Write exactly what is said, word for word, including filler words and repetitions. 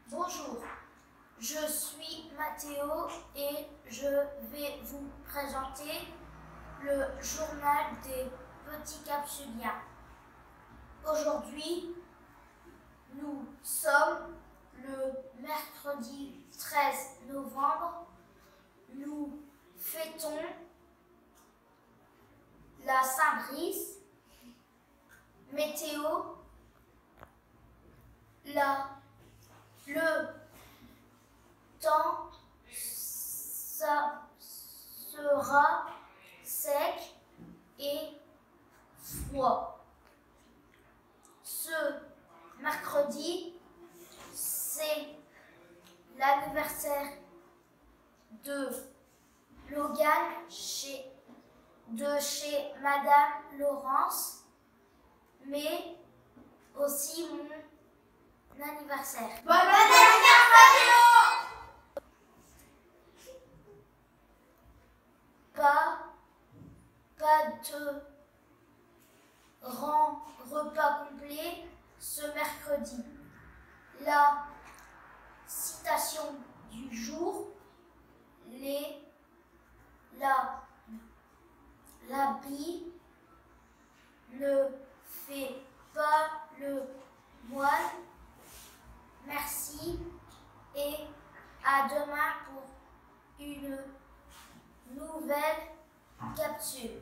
Bonjour, je suis Mathéo et je vais vous présenter le journal des petits Capsuliens. Aujourd'hui, nous sommes le mercredi treize novembre. Nous fêtons la Saint-Brice, météo, la, le temps, ça sera sec et froid. Ce mercredi, c'est l'anniversaire de Logan chez, de chez Madame Laurence, mais aussi mon anniversaire. Bon anniversaire, Mathéo! Pas, pas de grand repas complet ce mercredi. La citation du jour, les, la, l'habit ne fait pas le moine. Merci et à demain pour une nouvelle capsule.